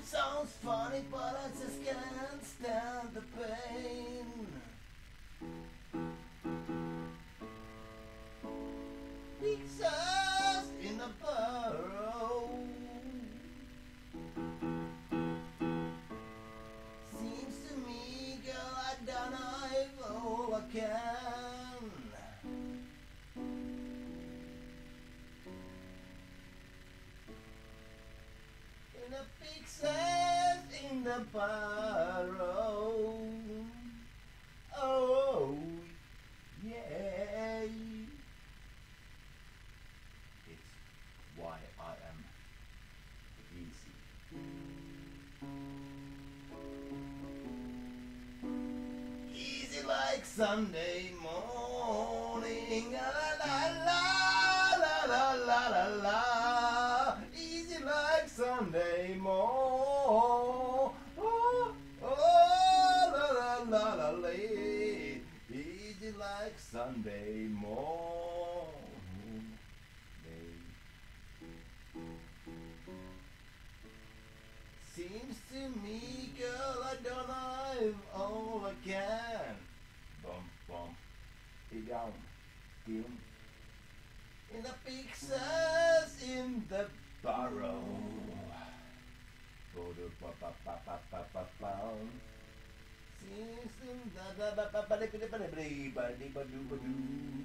sounds funny, but I just can't stand the pain. Pixels in a burrow. Seems to me, girl, I done all I can. In the pixels in the burrow. Oh, yeah. It's why I am easy. Easy like Sunday morning. La la la la la la la la. Easy like Sunday morning. Oh, oh, la la la la la. Easy like Sunday morning. Seems to me, girl, I don't know all I can. Bum bum, down, down. In the pixels in the burrow. Seems to